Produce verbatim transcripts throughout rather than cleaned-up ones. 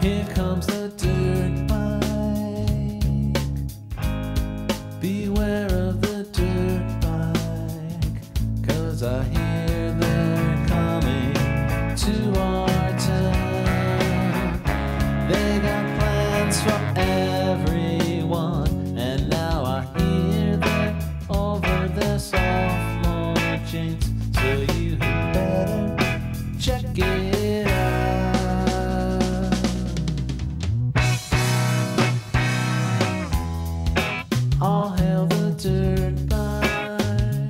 Here comes the dirt bike. Beware of the dirt bike, 'cause I hear they're coming to our town. They got plans for everyone, and now I hear they're over their sophomore jinx. So you better check it out. All hail the dirt bike.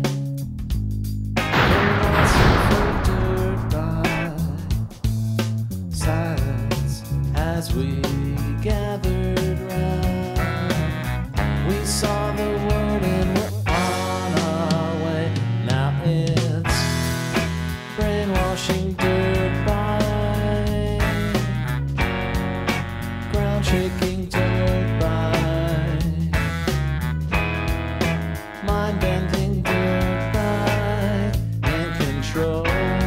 Lots of dirt bike. Silence as we gathered round. We saw the world and we're on our way. Now it's brainwashing dirt bike, ground shaking dirt bike, mind bending dirt bike, in control.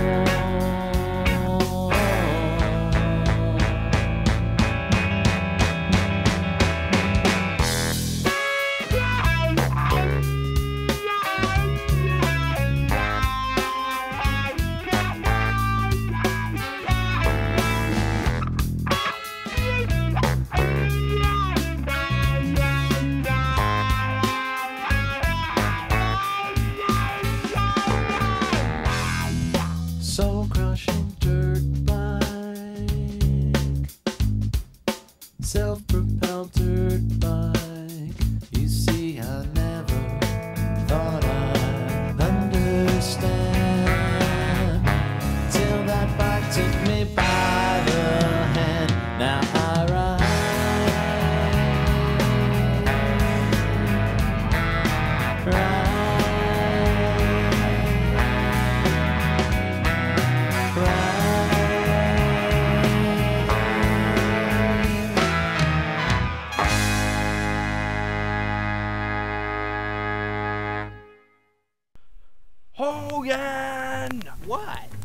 Soul crushing dirt bike, self-propelled dirt bike. You see, I never thought I'd understand, till that bike took me by the hand. Now I ride, ride. Hogan! What?